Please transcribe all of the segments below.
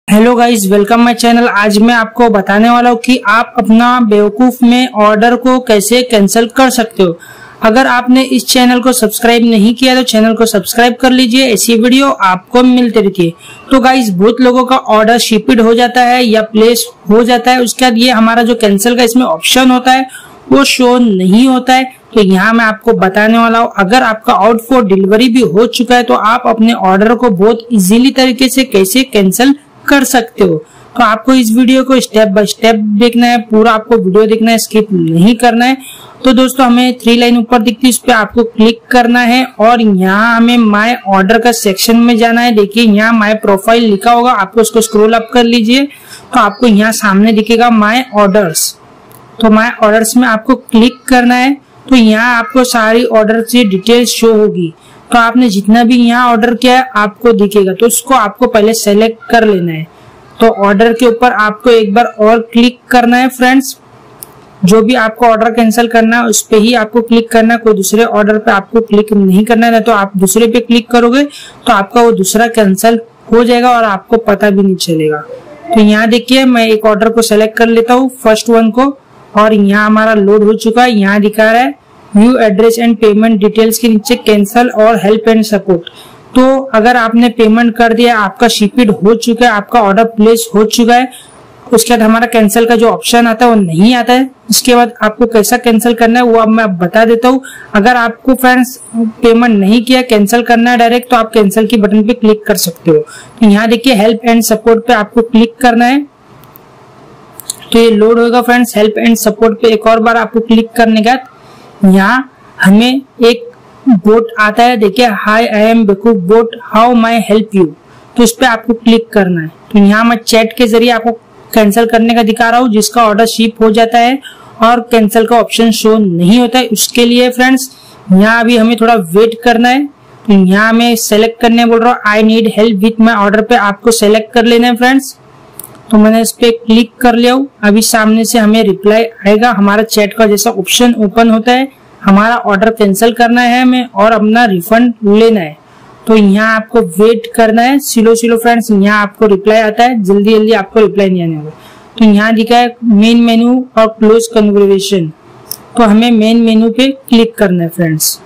Hello guys, welcome my channel. आज मैं आपको बताने वाला हूँ कि आप अपना बेवकूफ में ऑर्डर को कैसे कैंसिल कर सकते हो। अगर आपने इस चैनल को सब्सक्राइब नहीं किया तो चैनल को सब्सक्राइब कर लीजिए, ऐसी वीडियो आपको मिलती रहती है। तो गाइस, बहुत लोगों का ऑर्डर शिपिड हो जाता है या प्लेस हो जाता है, उसके बाद ये हमारा जो कैंसिल का इसमें ऑप्शन होता है वो शो नहीं होता है। तो यहाँ मैं आपको बताने वाला हूँ, अगर आपका आउट फॉर डिलीवरी भी हो चुका है तो आप अपने ऑर्डर को बहुत इजीली तरीके से कैसे कैंसिल कर सकते हो। तो आपको इस वीडियो को स्टेप बाय स्टेप देखना है, पूरा आपको वीडियो देखना है, स्किप नहीं करना है। तो दोस्तों, हमें 3 लाइन ऊपर दिखती है, उस पर आपको क्लिक करना है और यहाँ हमें माय ऑर्डर का सेक्शन में जाना है। देखिए यहाँ माय प्रोफाइल लिखा होगा, आपको उसको स्क्रॉल अप कर लीजिए तो आपको यहाँ सामने दिखेगा माय ऑर्डर्स। तो माय ऑर्डर्स में आपको क्लिक करना है। तो यहाँ आपको सारी ऑर्डर की डिटेल्स शो होगी। तो आपने जितना भी यहाँ ऑर्डर किया है आपको दिखेगा, तो उसको आपको पहले सेलेक्ट कर लेना है। तो ऑर्डर के ऊपर आपको एक बार और क्लिक करना है फ्रेंड्स। जो भी आपको ऑर्डर कैंसिल करना है उस पे ही आपको क्लिक करना है, कोई दूसरे ऑर्डर पे आपको क्लिक नहीं करना है। तो आप दूसरे पे क्लिक करोगे तो आपका वो दूसरा कैंसिल हो जाएगा और आपको पता भी नहीं चलेगा। तो यहाँ देखिए, मैं एक ऑर्डर को सेलेक्ट कर लेता हूँ, फर्स्ट वन को, और यहाँ हमारा लोड हो चुका है। यहाँ दिखा रहा है view address and payment details के नीचे कैंसल और हेल्प एंड सपोर्ट। तो अगर आपने पेमेंट कर दिया, आपका शिपिड हो चुका है, आपका ऑर्डर प्लेस हो चुका है, उसके बाद हमारा कैंसिल का जो ऑप्शन आता है वो नहीं आता है। उसके बाद आपको कैसा कैंसिल करना है वो अब मैं बता देता हूँ। अगर आपको फ्रेंड्स पेमेंट नहीं किया, कैंसिल करना है डायरेक्ट, तो आप कैंसिल की बटन पे क्लिक कर सकते हो। तो यहाँ देखिए हेल्प एंड सपोर्ट पे आपको क्लिक करना है। तो ये लोड होगा फ्रेंड्स। हेल्प एंड सपोर्ट पे एक और बार आपको क्लिक करने के बाद यहाँ हमें एक बोट आता है, देखिए हाय आई एम बेवकूफ bot, how my help you. तो इस पे आपको क्लिक करना है। तो यहाँ मैं चैट के जरिए आपको कैंसिल करने का दिखा रहा हूँ, जिसका ऑर्डर शिप हो जाता है और कैंसिल का ऑप्शन शो नहीं होता है। उसके लिए फ्रेंड्स यहाँ अभी हमें थोड़ा वेट करना है। तो यहाँ मैं सेलेक्ट करने बोल रहा हूँ, I need help with my order पे आपको सेलेक्ट कर लेना है फ्रेंड्स। तो मैंने इस पे क्लिक कर लिया हूँ। अभी सामने से हमें रिप्लाई आएगा, हमारा चैट का जैसा ऑप्शन ओपन होता है। हमारा ऑर्डर कैंसिल करना है हमें और अपना रिफंड लेना है। तो यहाँ आपको वेट करना है, स्लो फ्रेंड्स। यहाँ आपको रिप्लाई आता है, जल्दी जल्दी आपको रिप्लाई नहीं आने वाला। तो यहाँ दिखा है मेन मेन्यू और क्लोज कन्वर्सेशन। तो हमें मेन मेन्यू पे क्लिक करना है फ्रेंड्स।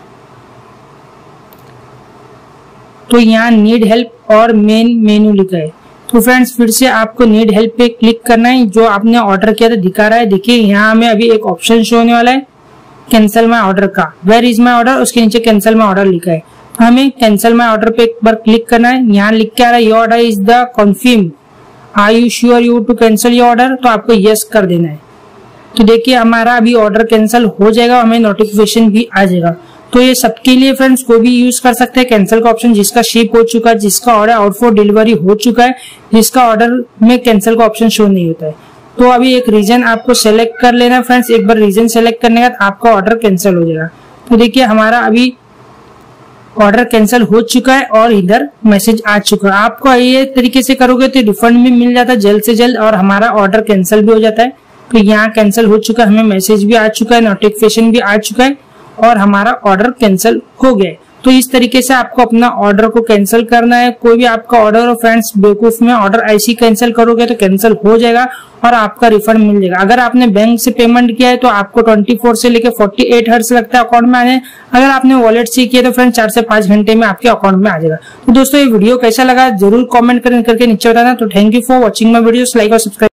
तो यहाँ नीड हेल्प और मेन मेन्यू लिखा है। तो फ्रेंड्स फिर से आपको नीड हेल्प पे क्लिक करना है। जो आपने ऑर्डर किया था दिखा रहा है, देखिए यहाँ हमें अभी एक ऑप्शन शो होने वाला है कैंसिल माई ऑर्डर का। वेयर इज माई ऑर्डर, उसके नीचे कैंसिल माई ऑर्डर लिखा है। तो हमें कैंसिल माई ऑर्डर पे एक बार क्लिक करना है। यहाँ लिख के आ रहा है your order is the confirm, are you sure you to cancel your order. तो आपको यस कर देना है। तो देखिए हमारा अभी ऑर्डर कैंसिल हो जाएगा, हमें नोटिफिकेशन भी आ जाएगा। तो ये सबके लिए फ्रेंड्स कोई भी यूज कर सकते हैं कैंसिल का ऑप्शन, जिसका शिप हो चुका है, जिसका ऑर्डर आउट फॉर डिलीवरी हो चुका है, जिसका ऑर्डर में कैंसिल का ऑप्शन शो नहीं होता है। तो अभी एक रीजन आपको सेलेक्ट कर लेना है फ्रेंड्स। एक बार रीजन सेलेक्ट करने के बाद आपका ऑर्डर कैंसिल हो जाएगा। तो देखिए हमारा अभी ऑर्डर कैंसिल हो चुका है और इधर मैसेज आ चुका है। आपको ये तरीके से करोगे तो रिफंड भी मिल जाता है जल्द से जल्द और हमारा ऑर्डर कैंसिल भी हो जाता है। तो यहाँ कैंसिल हो चुका है, हमें मैसेज भी आ चुका है, नोटिफिकेशन भी आ चुका है और हमारा ऑर्डर कैंसिल हो गया है। तो इस तरीके से आपको अपना ऑर्डर को कैंसिल करना है। कोई भी आपका ऑर्डर हो फ्रेंड्स, बेवकूफ में ऑर्डर ऐसी कैंसिल करोगे तो कैंसिल हो जाएगा और आपका रिफंड मिल जाएगा। अगर आपने बैंक से पेमेंट किया है तो आपको 24 से लेकर 48 हर्ट्ज लगता है अकाउंट में आने। अगर आपने वॉलेट से किया तो फ्रेंड्स 4 से 5 घंटे में आपके अकाउंट में आ जाएगा। तो दोस्तों ये वीडियो कैसा लगा जरूर कमेंट करके नीचे बताना। तो thank you for watching my videos, like और सब्सक्राइब।